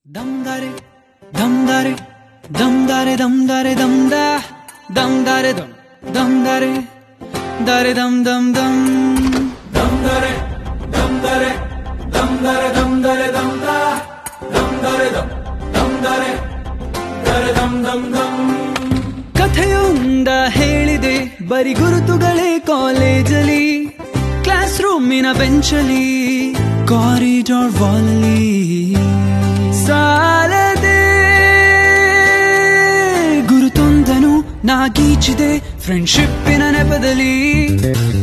Damdare, damdare, damdare, damdare, damda, damdare, dam, damdare, dare, dam, dam, dam, damdare, damdare, damdare, damdare, damda, damdare, dam, damdare, dare, dam, dam, dam. ಕಥೆಯೊಂದ ಹೇಳಿದೆ ಬರಿ ಗುರುತುಗಳೇ ಕಾಲೇಜಲ್ಲಿ class ರೂಮಿನ ಬೆಂಚಲ್ಲಿ corridor ವಾಲಲ್ಲಿ ಸಾಲದೆ ಗುರುತೊಂದನು ನಾಗೀಚಿದೆ ಫ್ರೆಂಡ್ಶಿಪ್ಪಿನ ನೆಪದಲ್ಲಿ